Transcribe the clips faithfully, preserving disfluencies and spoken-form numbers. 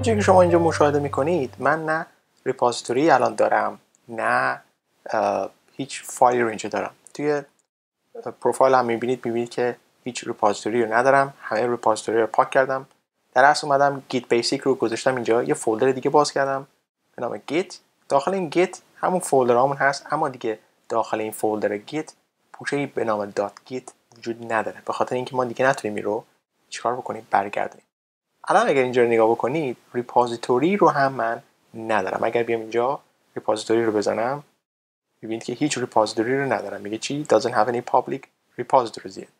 چیزی که شما اینجا مشاهده میکنید من نه ریپوزیتوری الان دارم نه هیچ فایلی رو اینجا دارم. توی پروفایل هم میبینید میبینید که هیچ ریپوزیتوری رو ندارم، همه ریپوزیتوری رو پاک کردم. در اصل اومدم گیت بیسیک رو گذاشتم اینجا، یه فولدر دیگه باز کردم به نام گیت. داخل این گیت همون فولدرامون هست، اما دیگه داخل این فولدر گیت پوشه‌ای به نام دات گیت وجود نداره، به خاطر اینکه ما دیگه نتونیم این رو چیکار بکنیم، برگردونیم. الان اگر اینجا رو نگاه بکنید ریپوزیتوری رو هم من ندارم. اگر بیام اینجا ریپوزیتوری رو بزنم میبینید که هیچ ریپوزیتوری رو ندارم. میگه چی؟ doesn't have any public repositories yet.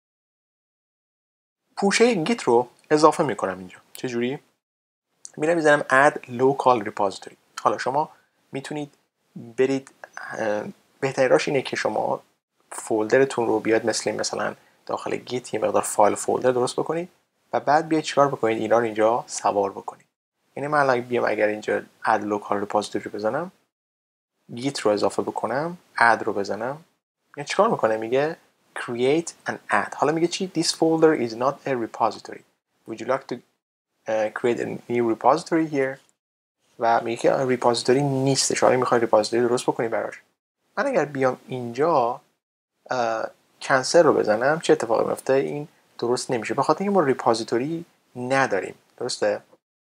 پوشه گیت رو اضافه میکنم اینجا. چه جوری؟ میرم میزنم add local repository. حالا شما میتونید برید، بهترین راهش اینه که شما فولدرتون رو بیاد مثل مثلا داخل گیت یه مقدار فایل فولدر درست بکنید و بعد بیاید چیکار بکنید، اینا رو اینجا سوار بکنید. یعنی من الان بیام اگر اینجا add local repository رو بزنم، گیت رو اضافه بکنم، add رو بزنم، یعنی چیکار میکنه؟ میگه create and add. حالا میگه چی؟ this folder is not a repository. would you like to uh, create a new repository here؟ و میگه که ریپوزیتوری نیستش، حالا میخوای ریپوزیتوری درست بکنی براش. من اگر بیام اینجا کنسل رو بزنم چه اتفاقی میفته؟ این درست نمیشه، به خاطر اینکه ما ریپوزیتوری نداریم. درسته؟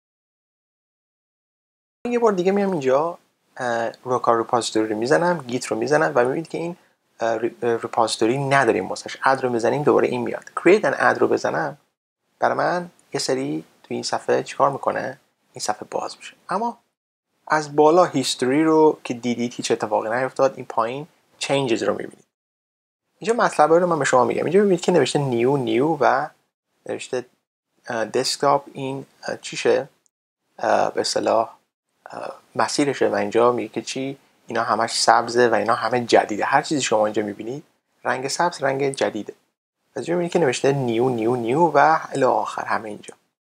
یه بار دیگه میام اینجا لوکال ریپوزیتوری رو میزنم، گیت رو میزنم و میبینید که این ریپوزیتوری نداریم واسش. اد رو میزنیم دوباره این میاد. create and add رو بزنم برای من یه سری توی این صفحه چیکار میکنه؟ این صفحه باز میشه. اما از بالا هیستوری رو که دیدید هیچ اتفاقی نیفتاد. این پایین چینجز رو میبینید. اینجا مطلبی رو من به شما میگم. اینجا میبینید که نوشته نیو نیو و نوشته دسکتاپ. این چیشه؟ به اصطلاح مسیرشه و اینجا میگه که چی؟ اینا همش سبزه و اینا همه جدیده. هر چیزی شما اینجا میبینید رنگ سبز رنگ جدیده. از اینجا میبینید که نوشته نیو نیو نیو و الی آخر همه اینجا.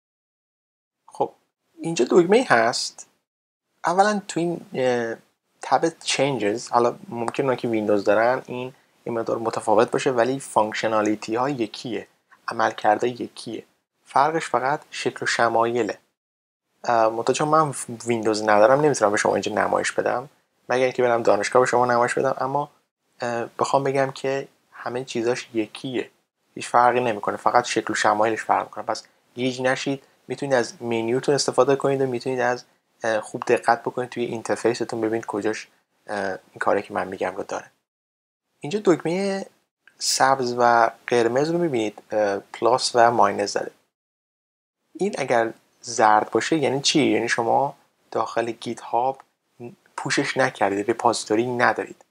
خب اینجا دکمه هست. اولا تو این تب چینجز، حالا ممکنه که ویندوز دارن این این مقدار متفاوت باشه ولی فانکشنالیتی ها یکیه، عملکرده یکیه، فرقش فقط شکل و شمایله. منتها چون من ویندوز ندارم نمیتونم به شما اینجا نمایش بدم، مگر اینکه برم دانشگاه به شما نمایش بدم. اما بخوام بگم که همه چیزاش یکیه، هیچ فرقی نمیکنه، فقط شکل و شمایلش فرق میکنه. پس گیج نشید، میتونید از منیوتون استفاده کنید و میتونید از خوب دقت بکنید توی اینترفیستون ببینید کجاش این کاری که من میگم رو داره. اینجا دکمه سبز و قرمز رو میبینید پلاس و ماینس زده. این اگر زرد باشه یعنی چی؟ یعنی شما داخل گیت هاب پوشش نکردید، ریپوزیتوری ندارید.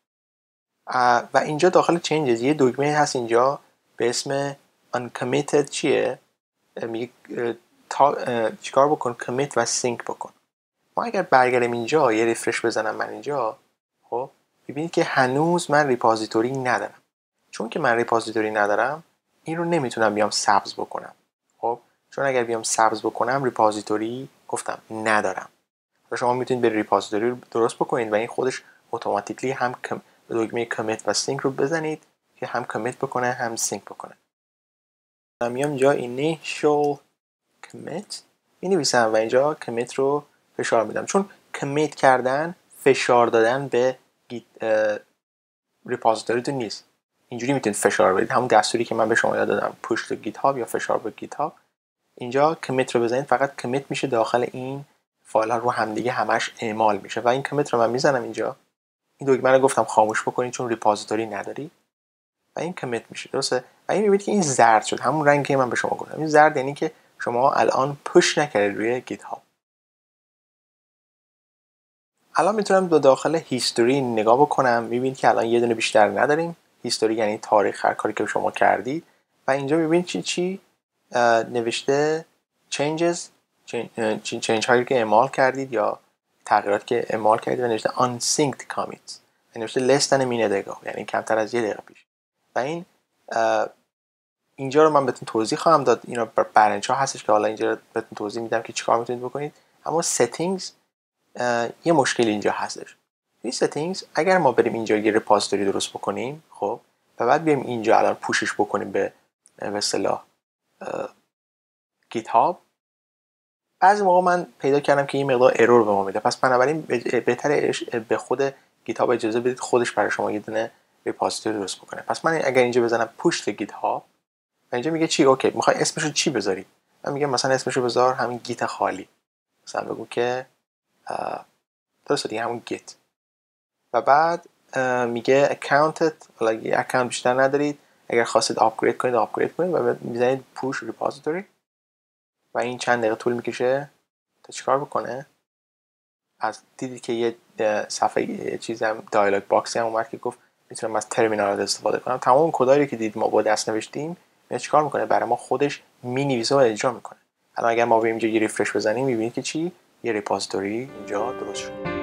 و اینجا داخل چینجز یه دکمه هست اینجا به اسم uncommitted. چیه؟ میگه چیکار بکن؟ commit و sync بکن. ما اگر برگردیم اینجا یه ریفرش بزنم من اینجا، خب ببینید که هنوز من ریپوزیتوری ندارم. چون که من ریپوزیتوری ندارم این رو نمیتونم بیام سبز بکنم. خب چون اگر بیام سبز بکنم ریپوزیتوری گفتم ندارم. و شما میتونید به ریپوزیتوری رو درست بکنید و این خودش اتوماتیکلی هم دکمه کامیت و سینک رو بزنید که هم کامیت بکنه هم سینک بکنه. من میام اینجا initial commit می‌نویسم و اینجا کامیت رو فشار میدم، چون کامیت کردن فشار دادن به ریپوزیتوری تو نیست. اینجوری میتونید فشار بدید، همون دستوری که من به شما یاد دادم push to GitHub یا فشار به GitHub. اینجا کامیت رو بزنید فقط کامیت میشه داخل این فایل ها رو همدیگه همش اعمال میشه و این کامیت رو من میزنم اینجا. این دکمه رو گفتم خاموش بکنید چون ریپوزیتوری نداری و این کامیت میشه. درسته؟ و این میبینید که این زرد شد، همون رنگی که من به شما گفتم. این زرد یعنی که شما الان پوش نکردید روی GitHub. الان میتونم دو داخل هیستوری نگاه بکنم، میبینید که الان یه دونه بیشتر نداریم. هیستوری یعنی تاریخ هر کاری که شما کردید و اینجا میبینید چی چی نوشته changes چنج هایی که اعمال کردید یا تغییرات که اعمال کردید و نوشته unsynced commits، نوشته less than a minute ago یعنی کمتر از یه دقیقه پیش. و این اینجا رو من بهتون توضیح خواهم داد، اینا برنچ ها هستش که حالا اینجا بهتون توضیح میدم که چیکار میتونید بکنید. اما settings یه مشکل اینجا هستش. این settings اگر ما بریم اینجا یه ریپوزیتوری درست بکنیم، خب و بعد بیایم اینجا الان پوشش بکنیم به به اصطلاح GitHub، بعضی موقع من پیدا کردم که این مقدار ارور به ما میده، پس بنابراین بهتره به خود گیت هاب اجازه بدید خودش برای شما یه دونه ریپوزیتوری درست بکنه. پس من اگر اینجا بزنم پوش گیت هاب و اینجا میگه چی؟ اوکی میخوای اسمشو چی بذاری؟ من میگم مثلا اسمشو بذار همین گیت خالی، مثلا بگو که درست دیگه همون گیت. و بعد میگه اکانتت، حالا اگه اکانت بیشتر ندارید اگر خواستید آپگرید کنید آپگرید کنید و میزنید پوش ریپوزیتوری و این چند دقیقه طول میکشه تا چیکار بکنه. از دیدید که یه صفحه چیزی هم دایالوگ باکسی هم اومد که گفت میتونم از ترمینال استفاده کنم. تمام کدایی که دید ما با دست نوشتیم میاد چیکار میکنه؟ برای ما خودش مینویسه و اجرا میکنه. الان اگر ما بریم اینجا یه ریفرش بزنیم میبینید که چی؟ یه ریپوزیتوری اینجا درست شد.